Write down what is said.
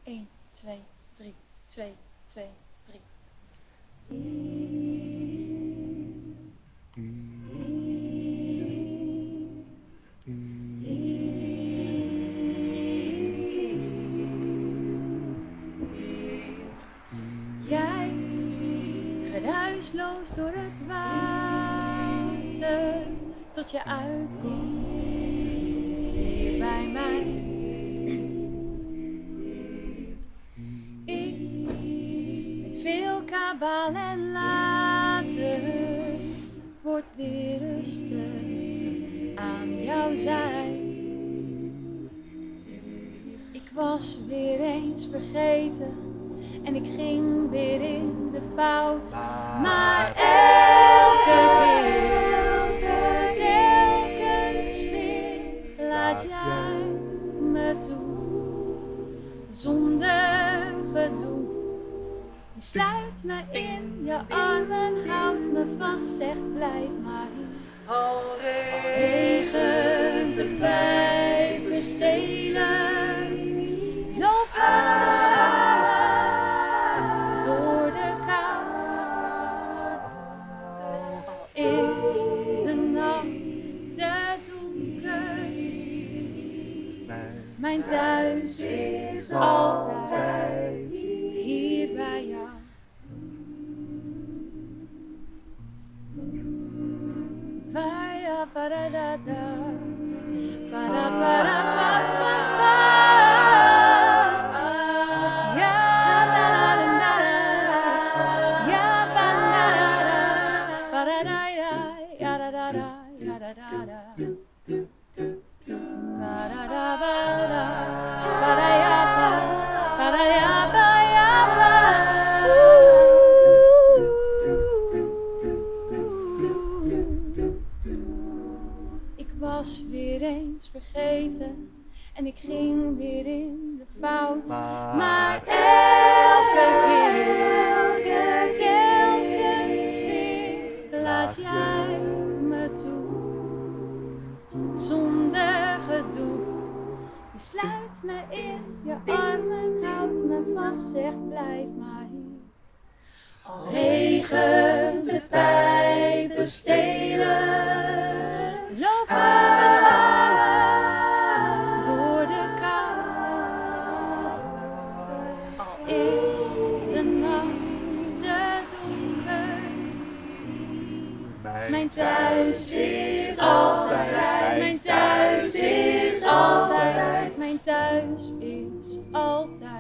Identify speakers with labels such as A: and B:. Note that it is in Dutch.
A: 1, 2, 3, 2, 2, 3. Jij geruisloos door het water tot je uitkomt hier bij mij. Ik met veel kabaal en later word weer rustig aan jouw zij. Ik was weer eens vergeten en ik ging weer in de fout. Maar elke keer, telkens weer, laat jij me toe. Zonder gedoe. Je sluit me in je armen, houdt me vast, zegt blijf maar hier.
B: Al
A: Regent de pijpen stelen, loop we samen door de kou. Al is de nacht te donker, mijn thuis is altijd hier bij jou. Vaya para da da, para pa pa. Ya la la la la, ya ba la la, para da da, ya da da da, ya da da da. Para da ba da, para ya ba, para ya ba ya ba. Ik was weer eens vergeten en ik ging weer in de fout. Maar elke keer, telkens weer, laat jij me toe. Zonder gedoe. Je sluit me in je armen, houdt me vast, zegt blijf maar hier. Al regent de pijpen stelen, lopen we samen door de kou. Al is de nacht te donker, mijn thuis is altijd, mijn thuis is altijd, mijn thuis is altijd.